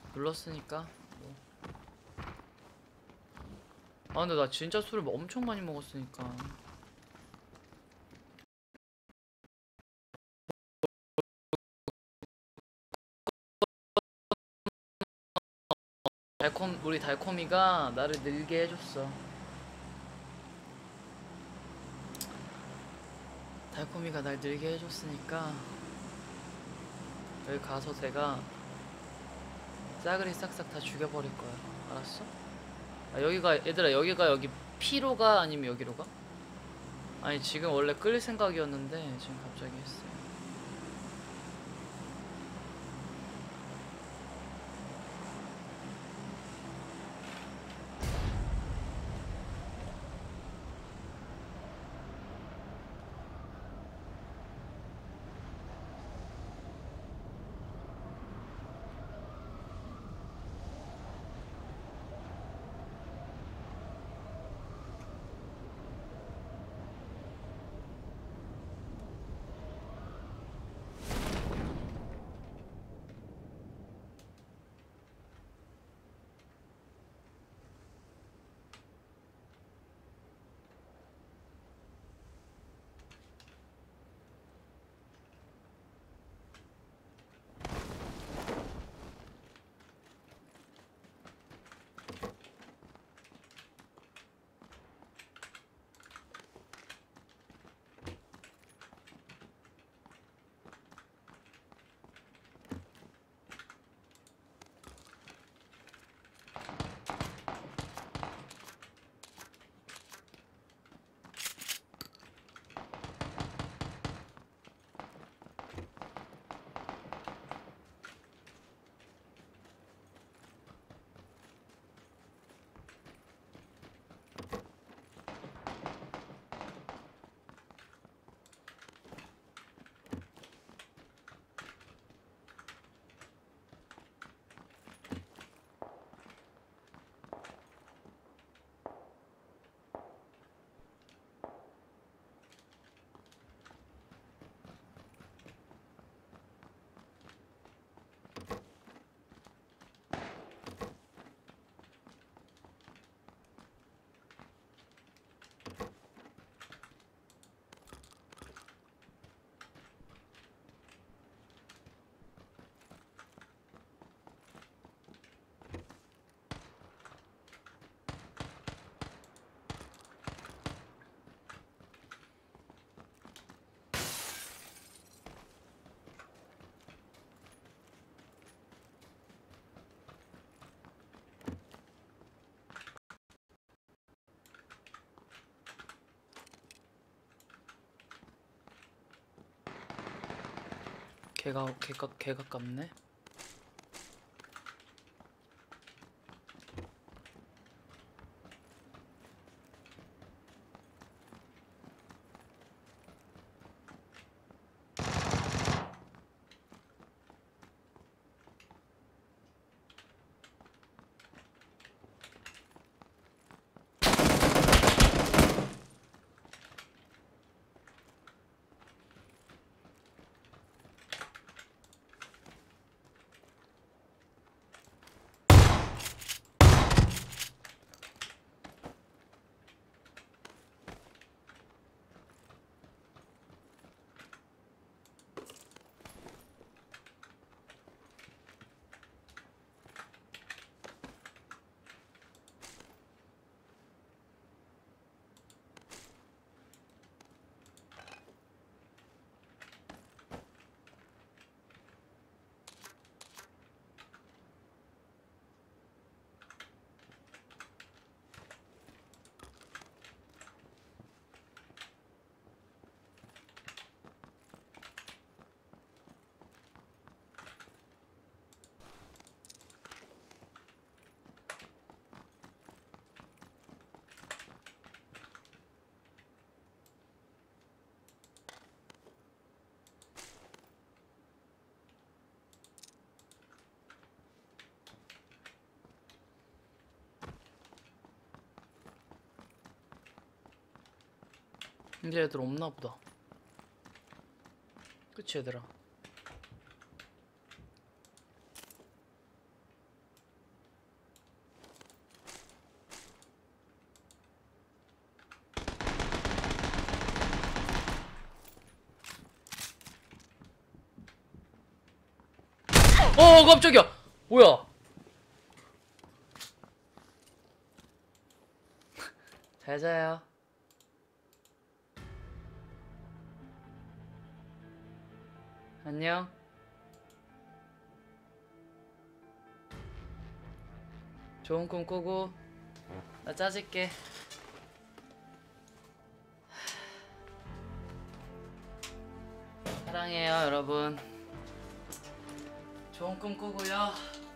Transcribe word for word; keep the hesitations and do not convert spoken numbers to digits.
눌렀으니까 뭐. 아 근데 나 진짜 술을 엄청 많이 먹었으니까. 달콤 우리 달콤이가 나를 늘게 해줬어. 달콤이가 날 늘게 해줬으니까 여기 가서 제가 싸그리 싹싹 다 죽여버릴 거야. 알았어? 아, 여기가 얘들아 여기가 여기 P로가 아니면 여기로가? 아니 지금 원래 끌 생각이었는데 지금 갑자기 했어요. 개가 개가 개 가깝네. 이제 애들 없나보다. 그치 얘들아? 어 깜짝이야. 뭐야? 잘 자요. 안녕. 좋은 꿈 꾸고 나 짜질게. 사랑해요 여러분. 좋은 꿈 꾸고요.